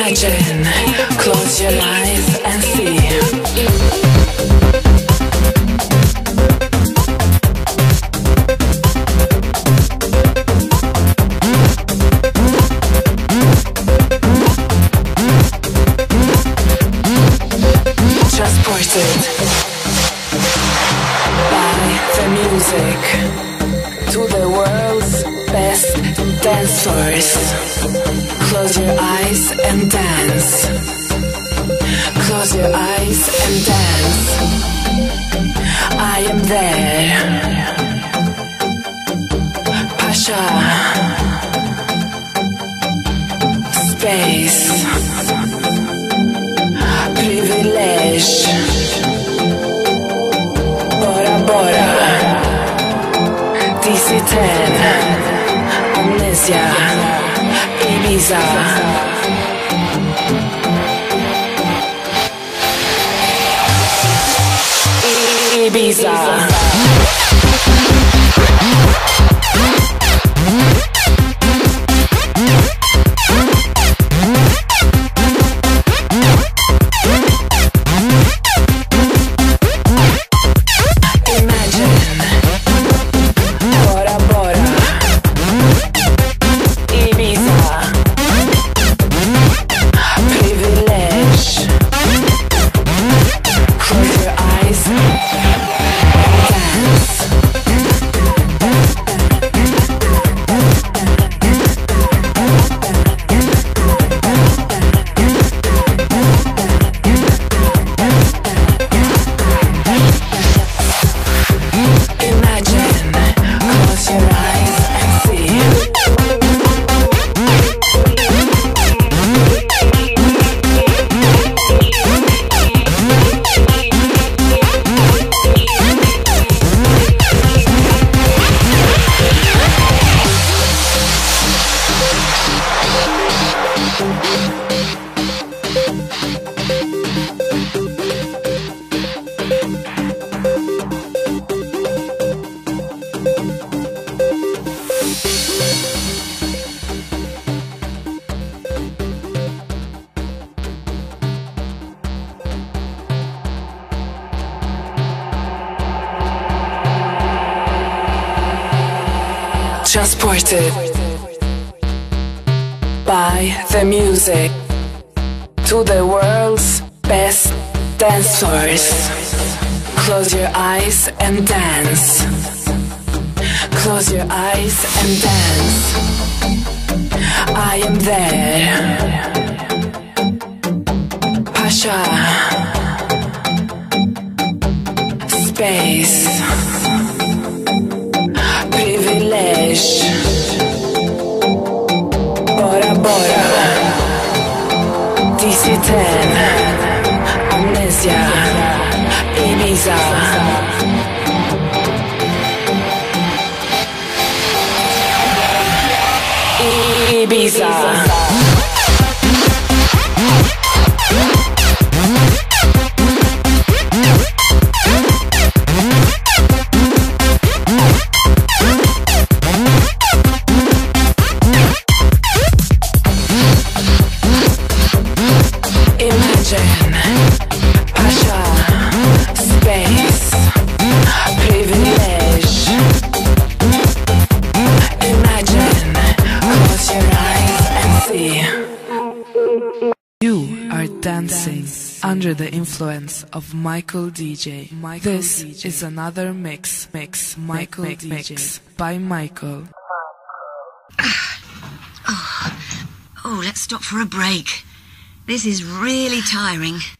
Imagine, close your eyes and see. Transported by the music to the world's best dance floors. Close your eyes and dance. Close your eyes and dance. I am there. Pasha. Space. Privilege. Bora Bora. DC-10. Amnesia. Ibiza. Ibiza. Transported by the music to the world's best dance floors. Close your eyes and dance. Close your eyes and dance. I am there. Pasha. Space. Privilege. Bora Bora. DC-10. Amnesia. Ibiza. Ibiza. Pasha, space, privilege. Imagine, close your eyes and see. You are dancing under the influence of Michael DJ. This is another mix Michael DJ by Michael. Oh, let's stop for a break. This is really tiring.